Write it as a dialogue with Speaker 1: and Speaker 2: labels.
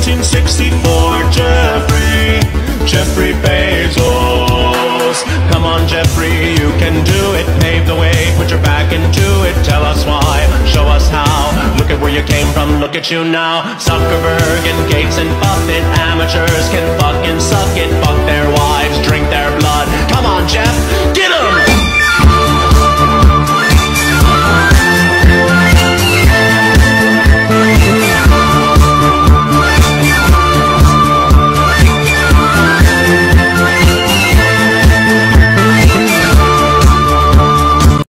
Speaker 1: 1964, Jeffrey Bezos. Come on, Jeffrey, you can do it. Pave the way, put your back into it. Tell us why, show us how. Look at where you came from, look at you now. Zuckerberg and Gates and Buffett, amateurs can fucking suck it. Fuck their